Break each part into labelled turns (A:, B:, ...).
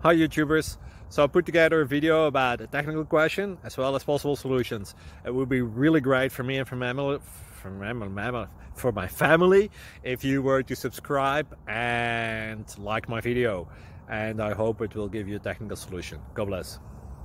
A: Hi YouTubers! So I put together a video about a technical question as well as possible solutions. It would be really great for me and for my family if you were to subscribe and like my video, and I hope it will give you a technical solution. God bless.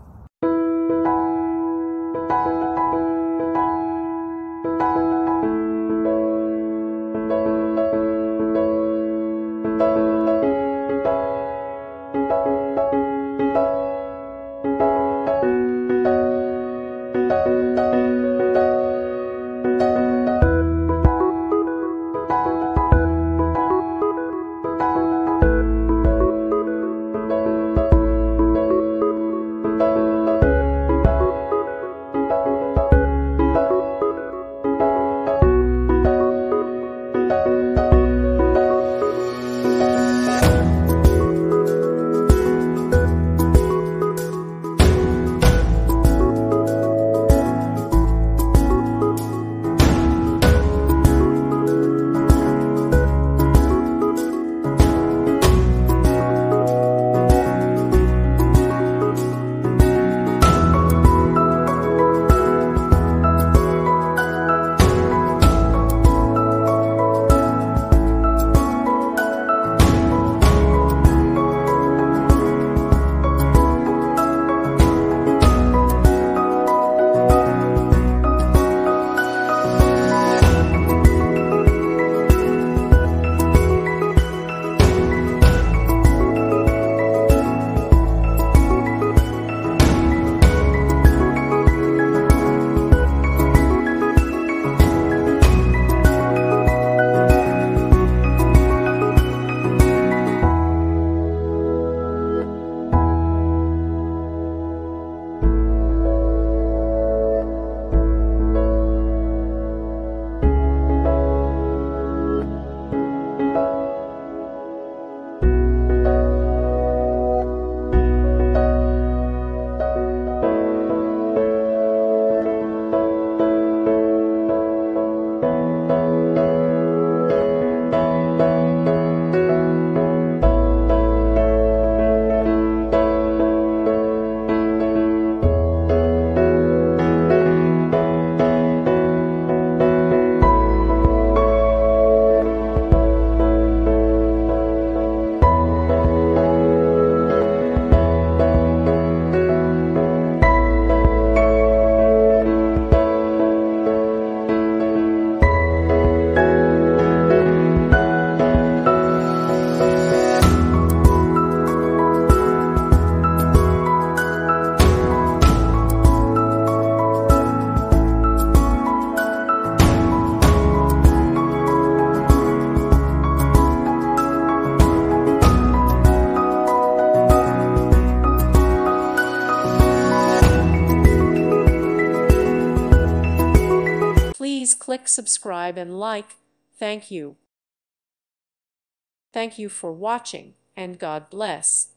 B: Please click subscribe and like. Thank you. Thank you for watching, and God bless.